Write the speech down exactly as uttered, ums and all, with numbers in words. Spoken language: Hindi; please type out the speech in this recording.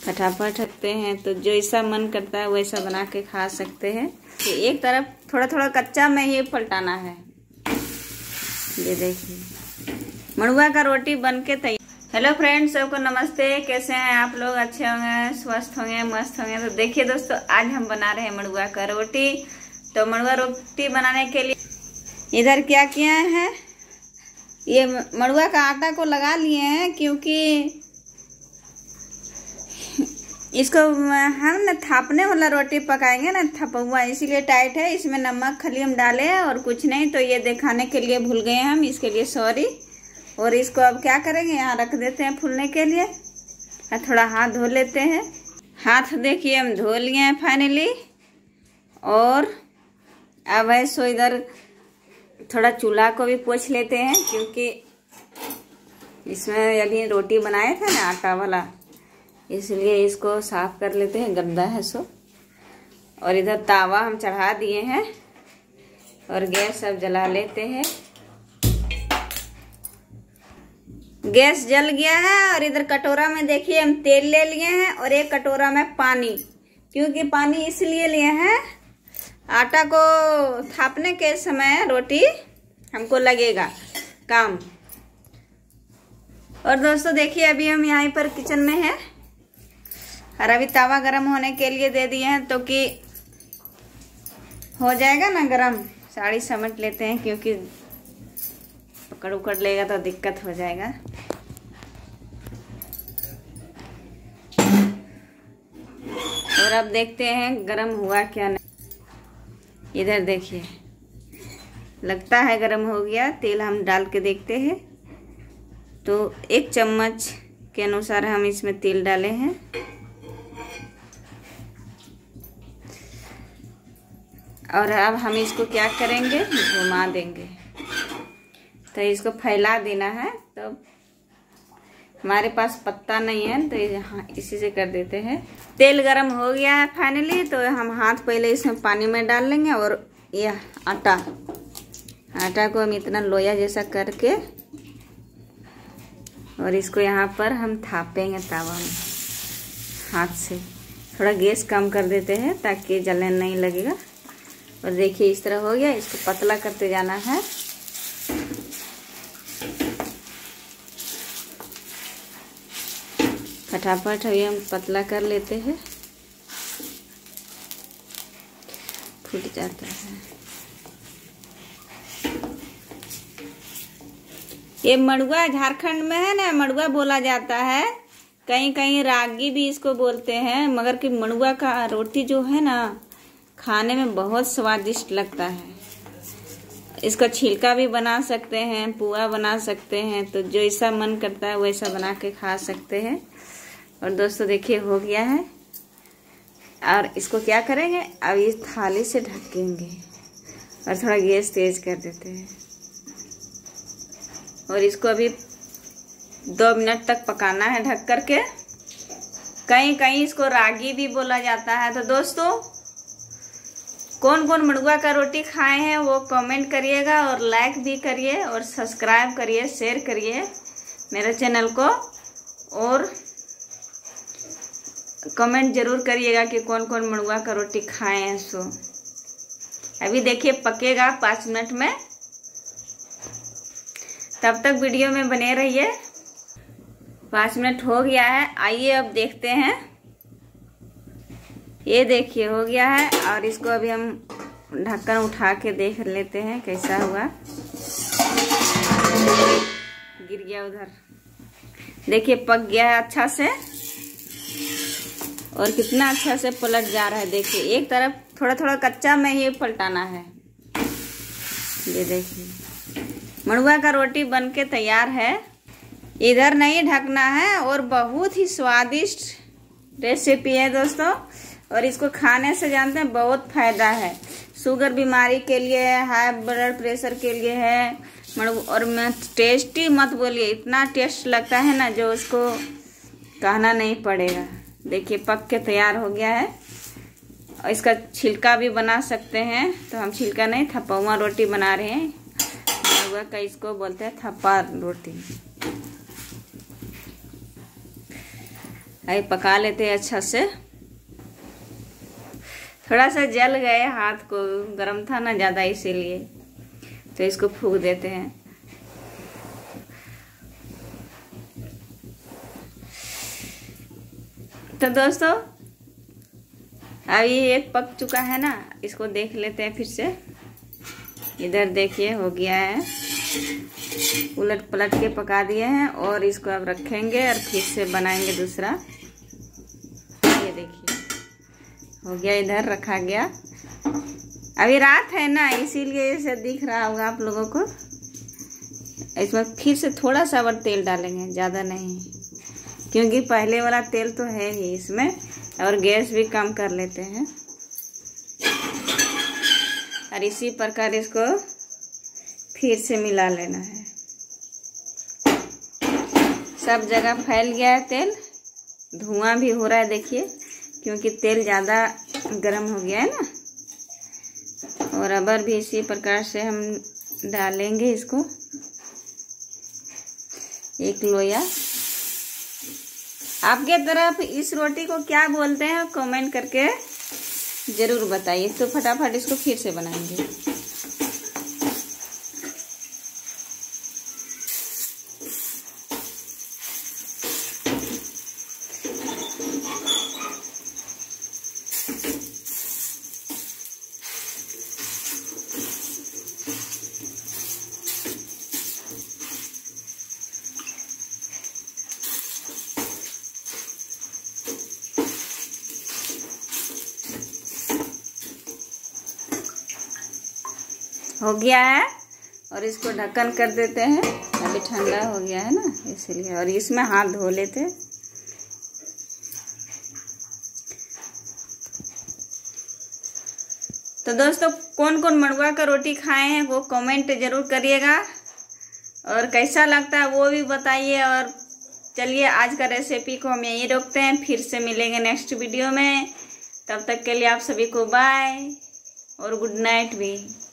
फटाफट रखते हैं, तो जैसा मन करता है वैसा बना के खा सकते हैं। तो एक तरफ थोड़ा थोड़ा कच्चा में ही पलटाना है। ये देखिए मड़ुआ का रोटी बन के तैयार। हेलो फ्रेंड्स, सबको नमस्ते। कैसे हैं आप लोग? अच्छे होंगे, स्वस्थ होंगे, मस्त होंगे। तो देखिए दोस्तों, आज हम बना रहे हैं मड़ुआ का रोटी। तो मड़ुआ रोटी बनाने के लिए इधर क्या किया है, ये मड़ुआ का आटा को लगा लिए हैं, क्योंकि इसको हम न थापने वाला रोटी पकाएंगे ना, थपहुआ, इसीलिए टाइट है। इसमें नमक खाली हम डाले हैं और कुछ नहीं। तो ये दिखाने के लिए भूल गए हम, इसके लिए सॉरी। और इसको अब क्या करेंगे, यहाँ रख देते हैं फूलने के लिए। थोड़ा हाथ धो लेते हैं। हाथ देखिए हम धो लिए हैं फाइनली। और अब है सो इधर थोड़ा चूल्हा को भी पोंछ लेते हैं, क्योंकि इसमें अभी रोटी बनाए थे ना आटा वाला, इसलिए इसको साफ कर लेते हैं, गंदा है सो। और इधर तावा हम चढ़ा दिए हैं और गैस अब जला लेते हैं। गैस जल गया है और इधर कटोरा में देखिए हम तेल ले लिए हैं और एक कटोरा में पानी। क्योंकि पानी इसलिए लिए हैं, आटा को थापने के समय रोटी हमको लगेगा काम। और दोस्तों देखिए, अभी हम यहाँ पर किचन में हैं और अभी तवा गरम होने के लिए दे दिए हैं, तो कि हो जाएगा ना गरम। साड़ी समेट लेते हैं, क्योंकि पकड़ उकड़ लेगा तो दिक्कत हो जाएगा। और अब देखते हैं गरम हुआ क्या नहीं। इधर देखिए, लगता है गरम हो गया। तेल हम डाल के देखते हैं। तो एक चम्मच के अनुसार हम इसमें तेल डाले हैं। और अब हम इसको क्या करेंगे, घुमा देंगे। तो इसको फैला देना है। तो हमारे पास पत्ता नहीं है, तो यहाँ इसी से कर देते हैं। तेल गरम हो गया है फाइनली। तो हम हाथ पहले इसमें पानी में डाल लेंगे और यह आटा आटा को हम इतना लोया जैसा करके, और इसको यहाँ पर हम थापेंगे तावा में हाथ से। थोड़ा गैस कम कर देते हैं ताकि जलन नहीं लगेगा। और देखिए इस तरह हो गया। इसको पतला करते जाना है। फटाफट अभी हम पतला कर लेते हैं, फूट जाता है। ये मड़ुआ झारखंड में है ना, मड़ुआ बोला जाता है। कहीं कहीं रागी भी इसको बोलते हैं। मगर कि मड़ुआ का रोटी जो है ना, खाने में बहुत स्वादिष्ट लगता है। इसका छिलका भी बना सकते हैं, पुआ बना सकते हैं। तो जैसा मन करता है वैसा बना के खा सकते हैं। और दोस्तों देखिए हो गया है। और इसको क्या करेंगे, अब इस थाली से ढकेंगे और थोड़ा गैस तेज कर देते हैं। और इसको अभी दो मिनट तक पकाना है ढक करके। कहीं कहीं इसको रागी भी बोला जाता है। तो दोस्तों, कौन कौन मड़ुआ का रोटी खाए हैं वो कमेंट करिएगा, और लाइक भी करिए, और सब्सक्राइब करिए, शेयर करिए मेरे चैनल को। और कमेंट जरूर करिएगा कि कौन कौन मड़ुआ का रोटी खाए हैं। सो अभी देखिए पकेगा पाँच मिनट में। तब तक वीडियो में बने रहिए। पाँच मिनट हो गया है। आइए अब देखते हैं। ये देखिए हो गया है। और इसको अभी हम ढक्कन उठा के देख लेते हैं कैसा हुआ। गिर गया उधर। देखिए पक गया है अच्छा से, और कितना अच्छा से पलट जा रहा है। देखिए एक तरफ थोड़ा थोड़ा कच्चा में ही पलटाना है। ये देखिए मड़ुआ का रोटी बन के तैयार है। इधर नहीं ढकना है। और बहुत ही स्वादिष्ट रेसिपी है दोस्तों। और इसको खाने से जानते हैं बहुत फायदा है। शुगर बीमारी के लिए है, हाई ब्लड प्रेशर के लिए है। और मैं टेस्टी मत बोलिए, इतना टेस्ट लगता है ना जो उसको कहना नहीं पड़ेगा। देखिए पक के तैयार हो गया है। और इसका छिलका भी बना सकते हैं। तो हम छिलका नहीं, थपहुआ रोटी बना रहे हैं। मड़ुआ का इसको बोलते हैं थप्पा रोटी। अभी पका लेते हैं अच्छा से। थोड़ा सा जल गए हाथ को, गर्म था ना ज़्यादा इसीलिए, तो इसको फूंक देते हैं। तो दोस्तों अभी एक पक चुका है ना, इसको देख लेते हैं फिर से। इधर देखिए हो गया है, उलट पलट के पका दिए हैं और इसको अब रखेंगे और फिर से बनाएंगे दूसरा। ये देखिए हो गया, इधर रखा गया। अभी रात है ना इसीलिए इसे दिख रहा होगा आप लोगों को। इसमें फिर से थोड़ा सा और तेल डालेंगे, ज़्यादा नहीं, क्योंकि पहले वाला तेल तो है ही इसमें, और गैस भी कम कर लेते हैं। और इसी प्रकार इसको फिर से मिला लेना है। सब जगह फैल गया है तेल, धुआं भी हो रहा है देखिए, क्योंकि तेल ज़्यादा गर्म हो गया है ना। और अबर भी इसी प्रकार से हम डालेंगे इसको, एक लोया। आपके तरफ इस रोटी को क्या बोलते हैं कमेंट करके ज़रूर बताइए। तो फटाफट इसको फिर से बनाएंगे। हो गया है और इसको ढक्कन कर देते हैं। अभी ठंडा हो गया है ना इसलिए, और इसमें हाथ धो लेते। तो दोस्तों कौन कौन मंडुआ का रोटी खाए हैं वो कमेंट जरूर करिएगा, और कैसा लगता है वो भी बताइए। और चलिए आज का रेसिपी को हम यहीं रोकते हैं, फिर से मिलेंगे नेक्स्ट वीडियो में। तब तक के लिए आप सभी को बाय और गुड नाइट भी।